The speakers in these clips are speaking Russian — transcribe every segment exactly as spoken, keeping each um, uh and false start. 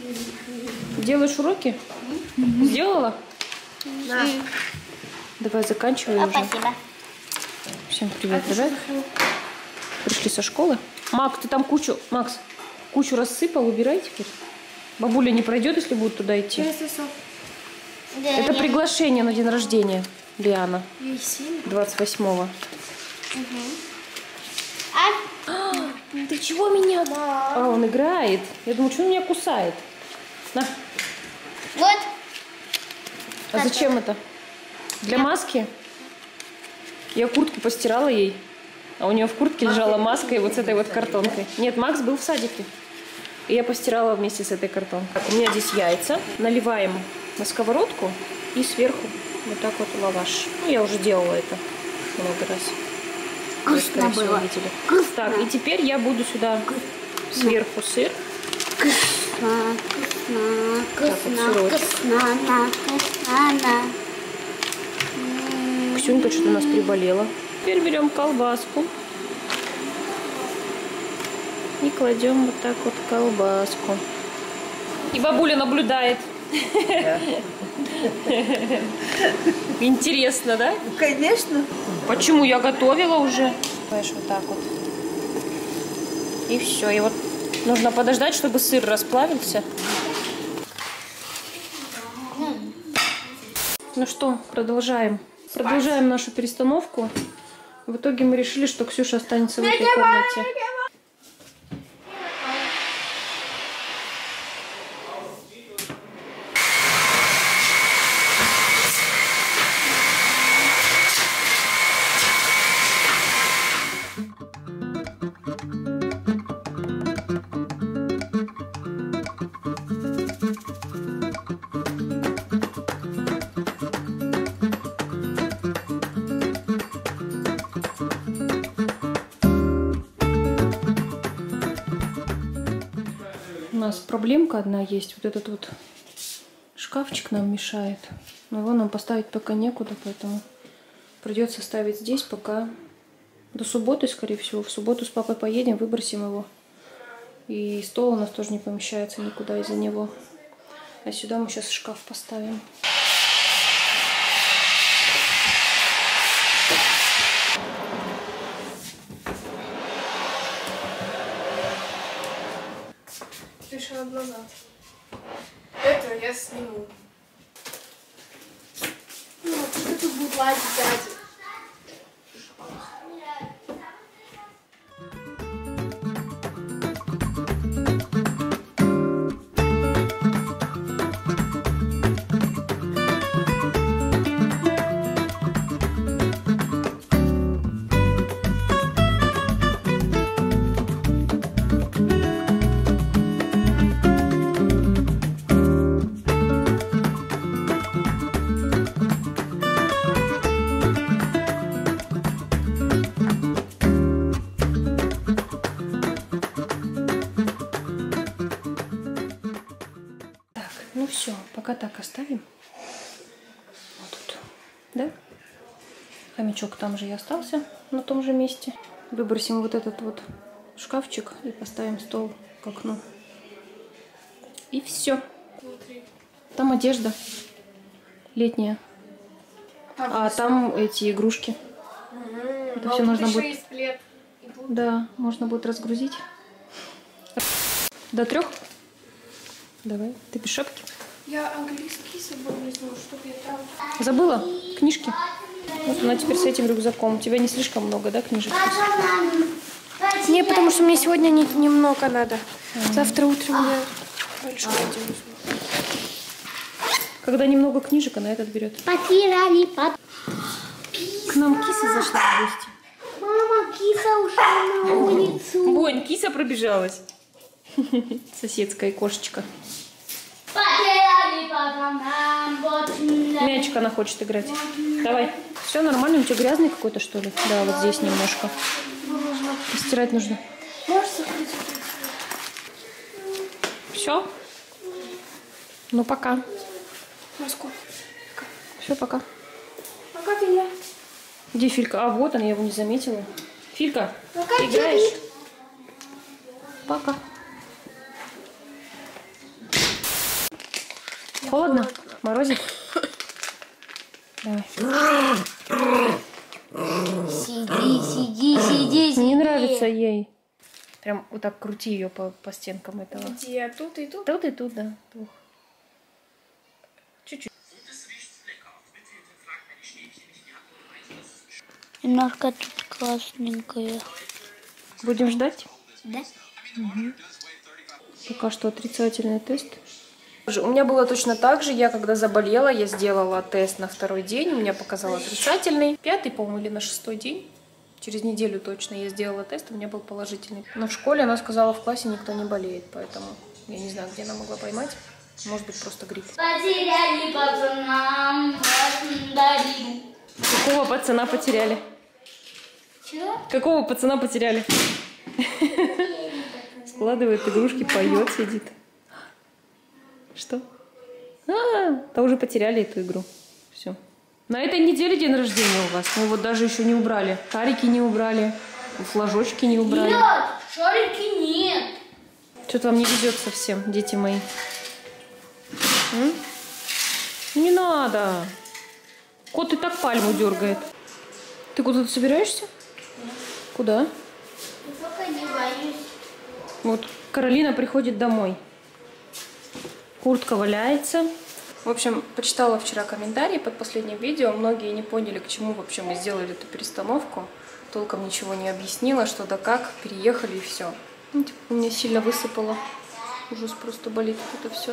Делаешь уроки? Mm-hmm. Сделала? Да. Давай заканчивай О, уже. спасибо. Всем привет, ребят. Пришли со школы. Макс, ты там кучу, Макс, кучу рассыпал, убирай теперь. Бабуля не пройдет, если будет туда идти. Да, это нет. приглашение на день рождения Лиана. двадцать восьмого. Угу. А? А, ты чего меня? Да. А, он играет. Я думаю, что он меня кусает. На. Вот. А зачем это? Для маски? Я куртку постирала ей. А у нее в куртке лежала маска и вот с этой вот картонкой. Нет, Макс был в садике. И я постирала вместе с этой картонкой. Так, у меня здесь яйца. Наливаем на сковородку и сверху вот так вот лаваш. Ну, я уже делала это много раз. Вкусно было. Вкусно. Так, и теперь я буду сюда сверху сыр. Вкусно, вкусно, вот вкусно, вкусно, вкусно. Ксюнька что-то у нас приболела. Теперь берем колбаску. И кладем вот так вот колбаску. И бабуля наблюдает. Да. Интересно, да? Конечно. Почему? Я готовила уже. Знаешь, вот так вот. И все. И вот нужно подождать, чтобы сыр расплавился. Ну что, продолжаем. Продолжаем нашу перестановку. В итоге мы решили, что Ксюша останется в этой комнате. У нас проблемка одна есть. Вот этот вот шкафчик нам мешает. Но его нам поставить пока некуда, поэтому придется ставить здесь пока до субботы, скорее всего. В субботу с папой поедем, выбросим его. И стол у нас тоже не помещается никуда из-за него. А сюда мы сейчас шкаф поставим. Решила глаза. Это я сниму. Ну, что тут будет лазить, дядя? Ну все, пока так оставим. Вот тут, да? Хомячок там же и остался, на том же месте. Выбросим вот этот вот шкафчик и поставим стол к окну. И все. Смотри. Там одежда летняя. А там эти игрушки. Это все нужно будет. Да, можно будет разгрузить. До трех? Давай. Ты без шапки? Я английский с собой возьму, чтобы я там... Забыла? Книжки? Вот она теперь с этим рюкзаком. У тебя не слишком много, да, книжек? Не, потому что мне сегодня не, немного надо. А-а-а. Завтра утром я большой возьму. Когда немного книжек, она этот берет. Потеряли под... К нам киса зашла в гости. Мама, киса ушла на улицу. Бонь, киса пробежалась. Соседская кошечка. Мячик она хочет играть. Давай. Все нормально? У тебя грязный какой-то, что ли? Да, вот здесь немножко. Постирать нужно. Все? Ну, пока. Все, пока. Пока, Филя. Где Филька? А, вот он, я его не заметила. Филька, пока, играешь? Пока. Холодно? Морозит? Давай. Сиди, сиди, сиди, сиди. Не нравится ей. Прям вот так крути ее по, по стенкам этого. Где? Тут и тут? Тут и тут, да. Двух. Чуть-чуть. Немножко тут красненькая. Будем ждать? Да? Угу. Пока что отрицательный тест. У меня было точно так же. Я когда заболела, я сделала тест на второй день. У меня показал отрицательный. Пятый, по-моему, или на шестой день. Через неделю точно я сделала тест, у меня был положительный. Но в школе она сказала, в классе никто не болеет. Поэтому я не знаю, где она могла поймать. Может быть, просто грипп. Потеряли пацана, дарили. Какого пацана потеряли? Чего? Какого пацана потеряли? Складывает игрушки, поет, сидит. Что? А, то уже потеряли эту игру. Все. На этой неделе день рождения у вас. Мы вот даже еще не убрали. Шарики не убрали. Флажочки не убрали. Нет, шарики нет. Что-то вам не везет совсем, дети мои. М? Не надо. Кот и так пальму дергает. Ты куда-то собираешься? Куда? Я пока не боюсь. Вот Каролина приходит домой. Куртка валяется. В общем, почитала вчера комментарии под последним видео. Многие не поняли, к чему вообще мы сделали эту перестановку. Толком ничего не объяснила, что да как. Переехали и все. Ну, типа, меня сильно высыпало. Ужас, просто болит это все.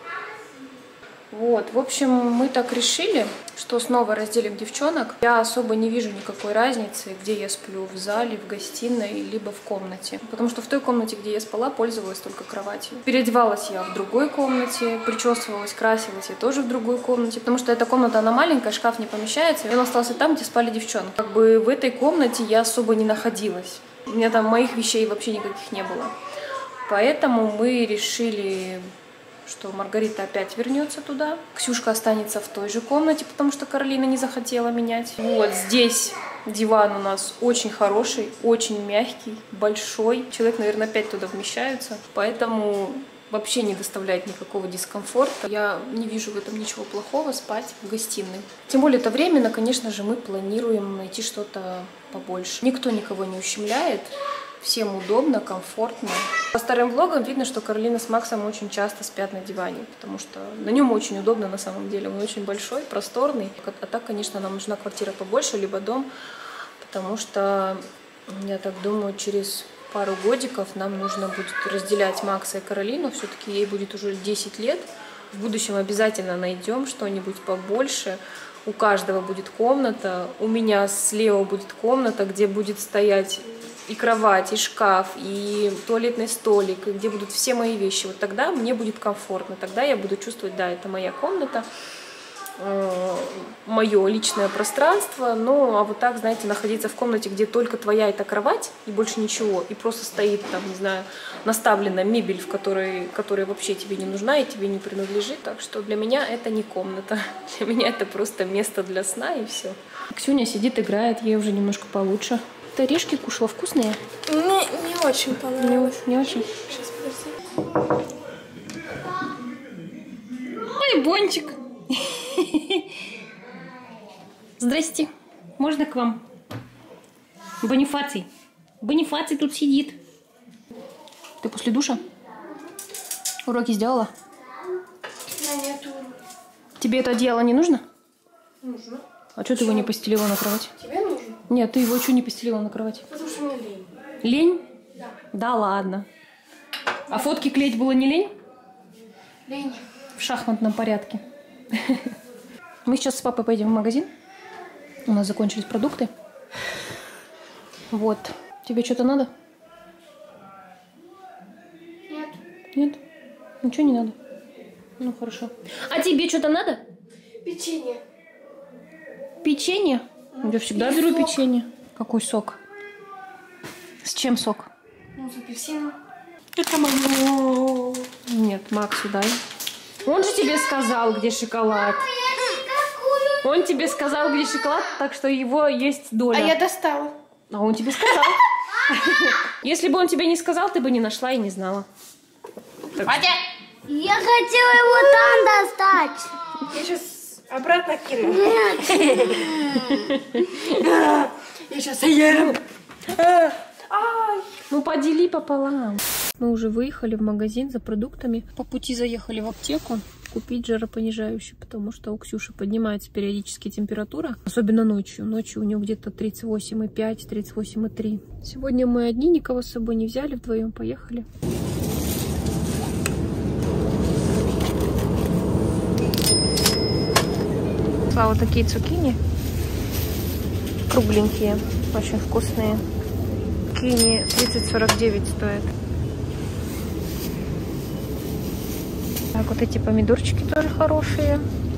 Вот, в общем, мы так решили, что снова разделим девчонок. Я особо не вижу никакой разницы, где я сплю, в зале, в гостиной, либо в комнате. Потому что в той комнате, где я спала, пользовалась только кроватью. Переодевалась я в другой комнате, причесывалась, красилась я тоже в другой комнате. Потому что эта комната, она маленькая, шкаф не помещается, и он остался там, где спали девчонки. Как бы в этой комнате я особо не находилась. У меня там моих вещей вообще никаких не было. Поэтому мы решили, что Маргарита опять вернется туда. Ксюшка останется в той же комнате, потому что Каролина не захотела менять. Вот здесь диван у нас очень хороший, очень мягкий, большой. Человек, наверное, пять туда вмещаются. Поэтому вообще не доставляет никакого дискомфорта. Я не вижу в этом ничего плохого, спать в гостиной. Тем более это временно, конечно же, мы планируем найти что-то побольше. Никто никого не ущемляет. Всем удобно, комфортно. По старым влогам видно, что Каролина с Максом очень часто спят на диване, потому что на нем очень удобно на самом деле. Он очень большой, просторный. А так, конечно, нам нужна квартира побольше, либо дом, потому что, я так думаю, через пару годиков нам нужно будет разделять Макса и Каролину. Все-таки ей будет уже десять лет. В будущем обязательно найдем что-нибудь побольше. У каждого будет комната. У меня слева будет комната, где будет стоять и кровать, и шкаф, и туалетный столик, и где будут все мои вещи. Вот тогда мне будет комфортно, тогда я буду чувствовать, да, это моя комната, э, мое личное пространство. Ну, а вот так, знаете, находиться в комнате, где только твоя эта кровать, и больше ничего, и просто стоит там, не знаю, наставленная мебель, в которой, которая вообще тебе не нужна и тебе не принадлежит. Так что для меня это не комната, для меня это просто место для сна, и все. Ксюня сидит, играет, ей уже немножко получше. Ты орешки кушала вкусные? Мне не очень понравилось. Не, не очень. Сейчас, подожди. Ой, Бончик. Здрасте. Можно к вам? Бонифаций. Бонифаций тут сидит. Ты после душа? Уроки сделала? Да, нету. Тебе это одеяло не нужно? Нужно. А что ты его не постелила на кровать? Тебе нужно? Нет, ты его что не постелила на кровать? Потому что мне лень. Лень? Да. Да ладно. А фотки клеить было не лень? Лень. В шахматном порядке. Мы сейчас с папой пойдем в магазин. У нас закончились продукты. Вот. Тебе что-то надо? Нет. Нет? Ничего не надо? Ну, хорошо. А тебе что-то надо? Печенье. Печенье? Я всегда И беру сок. печенье. Какой сок? С чем сок? Ну, с апельсином. Это мое. Нет, Максу дай. Он же тебе сказал, где шоколад. Он тебе сказал, где шоколад, так что его есть доля. А я достала. А он тебе сказал. Если бы он тебе не сказал, ты бы не нашла и не знала. Так что- Я хотела его там достать. Я сейчас обратно кину. Я сейчас съем. Ну, подели пополам. Мы уже выехали в магазин за продуктами. По пути заехали в аптеку купить жаропонижающий, потому что у Ксюши поднимается периодически температура, особенно ночью. Ночью у нее где-то тридцать восемь и пять, тридцать восемь и три. Сегодня мы одни, никого с собой не взяли, вдвоем поехали. А вот такие цукини. Кругленькие, очень вкусные. Цукини тридцать сорок девять стоит. Так, вот эти помидорчики тоже хорошие.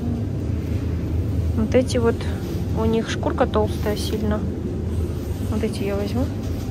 Вот эти вот, у них шкурка толстая сильно. Вот эти я возьму.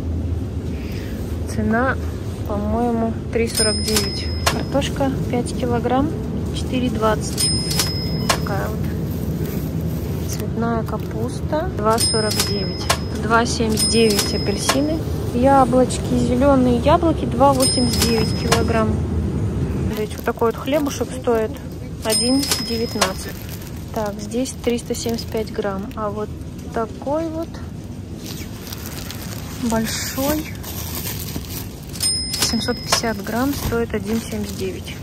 Цена, по-моему, три сорок девять. Картошка пять килограмм, четыре двадцать. Такая вот. Цветная капуста два сорок девять. два семьдесят девять апельсины. Яблочки, зеленые яблоки два восемьдесят девять килограмм. Вот такой вот хлебушек стоит один девятнадцать. Так, здесь триста семьдесят пять грамм. А вот такой вот большой семьсот пятьдесят грамм стоит один семьдесят девять.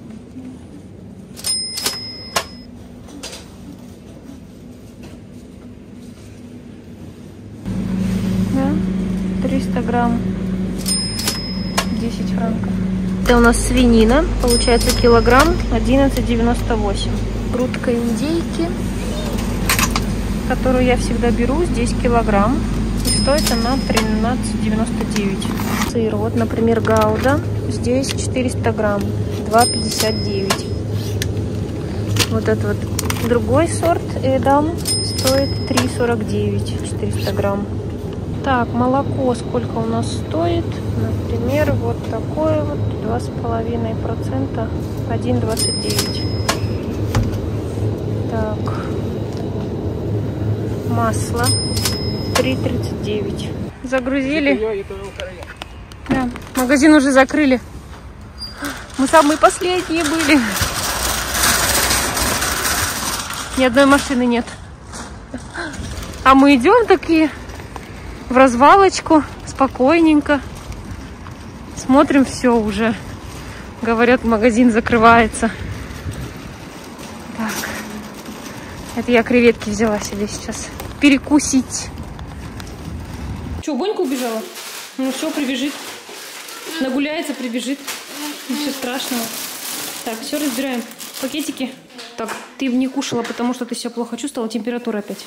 Да, триста грамм десять франков. Это у нас свинина, получается килограмм одиннадцать девяносто восемь. Грудка индейки, которую я всегда беру, здесь килограмм. И стоит она тринадцать девяносто девять. Сыр, вот, например, гауда, здесь четыреста грамм, два пятьдесят девять. Вот этот вот другой сорт Эдам стоит три сорок девять, четыреста грамм. Так, молоко сколько у нас стоит? Например, вот такое вот, два с половиной процента, один двадцать девять. Так, масло три тридцать девять. Загрузили. Да, магазин уже закрыли. Мы самые последние были. Ни одной машины нет. А мы идем такие в развалочку, спокойненько. Смотрим, все уже. Говорят, магазин закрывается. Так. Это я креветки взяла себе сейчас. Перекусить. Че, Бонька убежала? Ну все, прибежит. Нагуляется, прибежит. Ничего страшного. Так, все разбираем. Пакетики. Так, ты не кушала, потому что ты себя плохо чувствовала. Температура опять.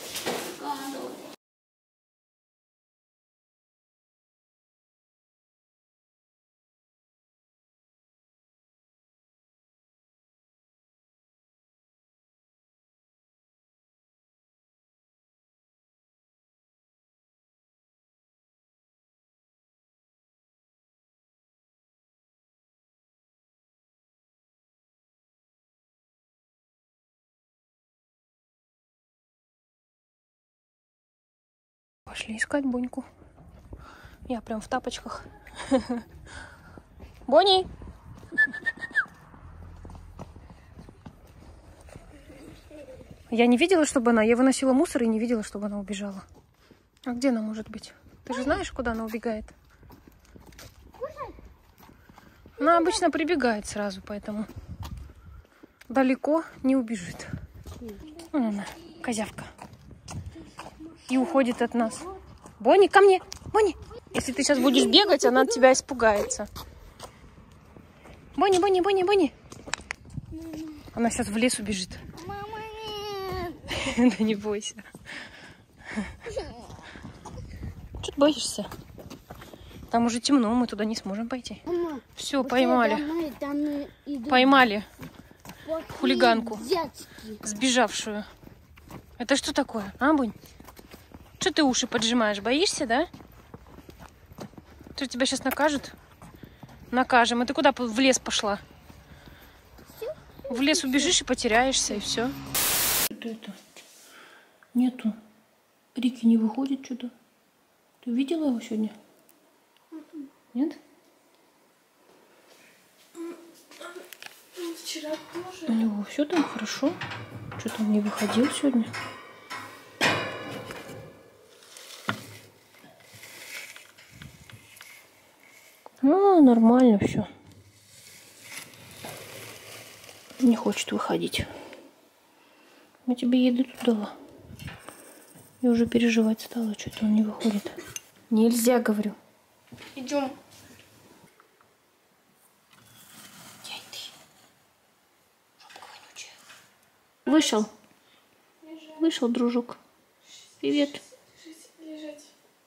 Пошли искать Боньку. Я прям в тапочках. Бонни! Я не видела, чтобы она... Я выносила мусор и не видела, чтобы она убежала. А где она может быть? Ты же знаешь, куда она убегает? Она обычно прибегает сразу, поэтому далеко не убежит. Вон она, козявка. И уходит от нас. Бонни, ко мне! Бонни! Если ты сейчас будешь бегать, она от тебя испугается. Бонни, Бонни, Бонни, Бонни! Она сейчас в лес убежит. Мама, нет. Да не бойся. Что ты боишься? Там уже темно, мы туда не сможем пойти. Мама, Все, поймали. домой, там идут Поймали плохие хулиганку, детки. сбежавшую. Это что такое, а, Бонь? Что ты уши поджимаешь? Боишься, да? Что, тебя сейчас накажут? Накажем. А ты куда в лес пошла? В лес убежишь и потеряешься, и все. Что это? Нету. Рики не выходит что-то. Ты видела его сегодня? Нет? Вчера тоже. У него все там хорошо. Что-то он не выходил сегодня. Ну, нормально все. Не хочет выходить. Я тебе еду тут дала. Я уже переживать стала, что-то он не выходит. Нельзя, говорю. Идем. Вышел. Вышел, дружок. Привет. Лежать.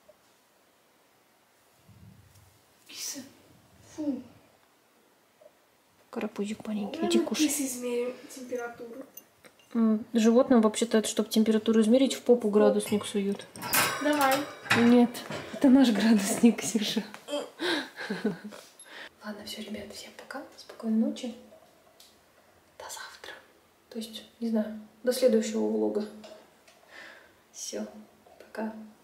Киса. Фу. Карапузик маленький. Давай Иди мы кушай. кисой измерим температуру. М, Животным вообще-то, чтобы температуру измерить, в попу градусник суют. Давай. Нет, это наш градусник, Ксюша. Ладно, все, ребят, всем пока. Спокойной ночи. До завтра. То есть, не знаю, до следующего влога. Все, пока.